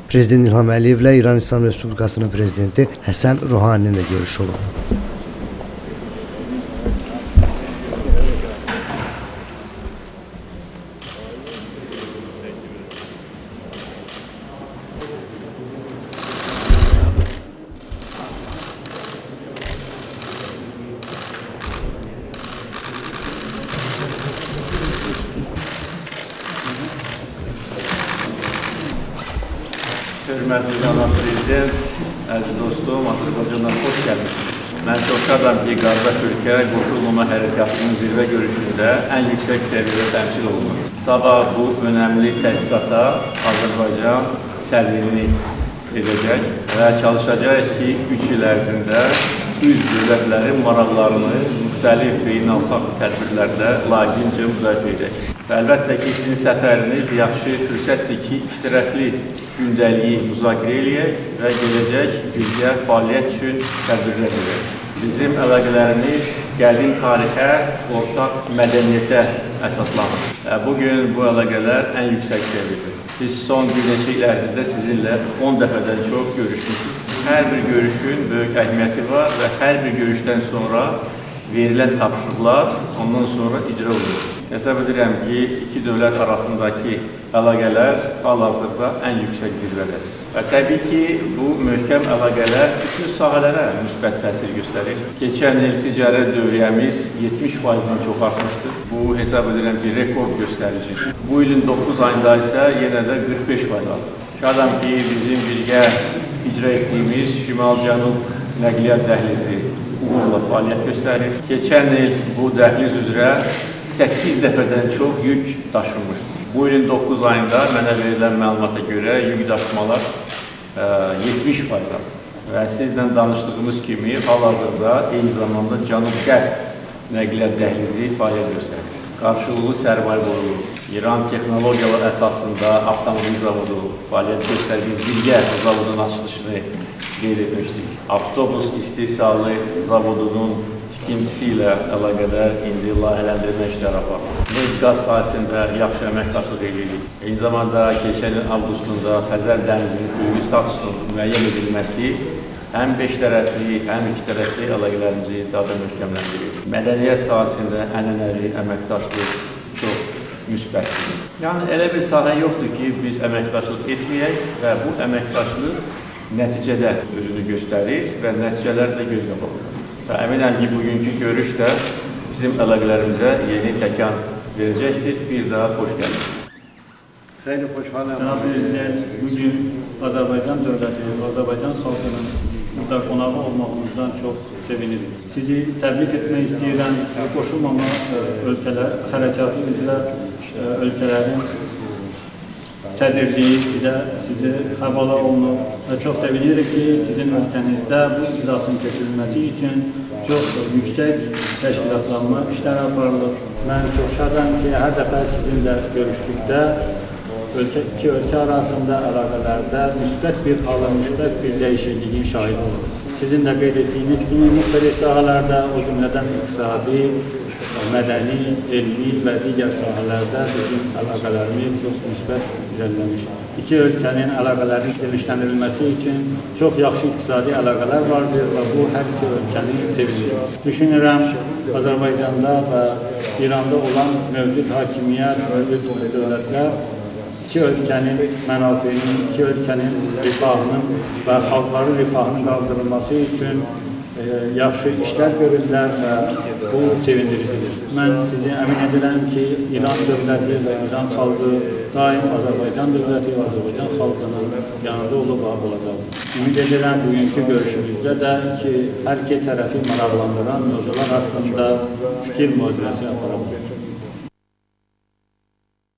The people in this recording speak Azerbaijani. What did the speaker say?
Prezident İlham Əliyevlə İran İslam Respublikasının prezidenti Həsən Ruhaninin də görüşü olub. Hörmətli cənab prezident, əziz dostum, Azərbaycandan xoş gəlmişsiniz. Mən çox şadam ki, qardaş ölkə qoşulmama hərəkatının zirvə görüşündə ən yüksək səviyyədə təmsil olunur. Sabah bu önəmli təsisata Azərbaycan sərgilik edəcək və çalışacaq ki, 3 il ərzində üz dövlətlərin maraqlarını müxtəlif beynəlxalq tədbirlərdə layiqincə müzakirə edək. Və əlbəttə ki, sizin səfəriniz yaxşı fürsətdir ki, iştirakli gündəliyi müzakirə eləyək və gələcək birgə fəaliyyət üçün tədbirlər edək. Bizim əlaqələrimiz qədim tarixə, ortaq mədəniyyətə əsaslanır. Bugün bu əlaqələr ən yüksək səviyyədir. Biz son bir neçə il ərzində sizinlə 10 dəfədən çox görüşmüşük. Hər bir görüşün böyük əhəmiyyəti var və hər bir görüşdən sonra verilən tapşırıqlar ondan sonra icra olunur. Hesab edirəm ki, iki dövlət arasındakı əlaqələr hal-hazırda ən yüksək zirvədir. Və təbii ki, bu möhkəm əlaqələr bütün sahələrə müsbət təsir göstərir. Keçən il ticarət dövriyyəmiz 70%-dan çox artmışdır. Bu, hesab edirəm ki, rekord göstəricidir. Bu ilin 9 ayında isə yenə də 45% artır. Şadam ki, bizim birgə icra etdiyimiz Şimal-Cənub nəqliyyat dəhlizi uğurla fəaliyyət göstərir. Keçən il bu dəhliz üzrə 8 dəfədən çox yük daşınmışdır. Bu ilin 9 ayında mənə verilən məlumata görə yük daşımalar 70% artır. Və sizlə danışdığımız kimi hal-hazırda eyni zamanda Cənub-Qərb nəqliyyat dəhlizi fəaliyyət göstərir. Qarşılıqlı sərmayə qurulur. İran texnologiyalar əsasında avtomobil zavodu fəaliyyət göstərdiyi birgə zavodun açılışını qeyd etmişdik. Avtobus istehsalı zavodunun tikintisi ilə əlaqədar indi layihələndirmə işləri aparılır. Neft qaz sahəsində yaxşı əməkdaşlıq edirik. Eyni zamanda keçən il avqustunda Xəzər dənizinin hüquqi statusunun müəyyən edilməsi həm 5 tərəfli, həm 2 tərəfli əlaqələrimizi daha da möhkəmləndirir. Mədəniyyət sahəsində ənənəvi əməkdaşlıq çox müsbətdir. Yəni elə bir sahə yoxdur ki, biz əməkdaşlıq etməyək və bu əməkdaşlıq nəticədə özünü göstərir və nəticələr də göz qabaqdır. Və əminəm ki, bugünkü görüş də bizim əlaqələrimizə yeni təkan verəcəkdir. Bir daha xoş gəldiniz. Xeyli xoşhalam. Cənab Prezident, bugün Azərbaycan dövləti, Azərbaycan xalqının burada qonağı olmağımızdan çox sevinirik. Sizi təbrik etmək istəyirəm. Qoşulmama ölkələr, hərəkatı üzrə ölkələrin sədrliyi sizi həvala olunur və çox sevinirik ki, sizin ölkənizdə bu iclasın keçirilməsi üçün çox yüksək təşkilatlanma işləri aparılır. Mən çox şadam ki, hər dəfə sizinlə görüşdükdə iki ölkə arasında əlaqələrdə müsbət bir halın, müsbət bir dəyişikliyin şahidi olur. Sizin də qeyd etdiyiniz kimi müxtəlif sahələrdə, o cümlədən iqtisadi, mədəni, elmi və digər sahələrdə bizim əlaqələrimiz çox müsbət irəliləmişdir. İki ölkənin əlaqələrinin genişləndirilməsi üçün çox yaxşı iqtisadi əlaqələr vardır və bu hər iki ölkənin sevindirir. Düşünürəm, Azərbaycanda və İranda olan mövcud hakimiyyət, mövcud dövlətlər iki ölkənin mənafeyinin, iki ölkənin rifahının və xalqların rifahının qaldırılması üçün yaxşı işlər görürlər və bu sevindiricidir. Mən sizi əmin edirəm ki, İran dövləti və İran xalqı daim Azərbaycan dövləti və Azərbaycan xalqının yanında olub olacaq. Ümid edirəm, bugünkü görüşümüzdə də ki, hər iki tərəfi maraqlandıran mövzular haqqında fikir mühazirəsi aparabilir.